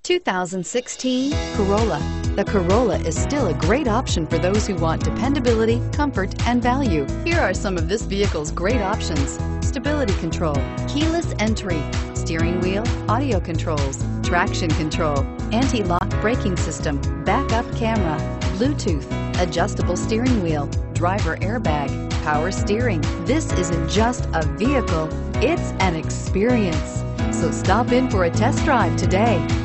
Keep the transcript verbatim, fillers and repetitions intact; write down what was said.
two thousand sixteen Corolla. The Corolla is still a great option for those who want dependability, comfort, and value. Here are some of this vehicle's great options: stability control, keyless entry, steering wheel audio controls, traction control, anti-lock braking system, backup camera, Bluetooth, adjustable steering wheel, driver airbag, power steering. This isn't just a vehicle, it's an experience. So stop in for a test drive today.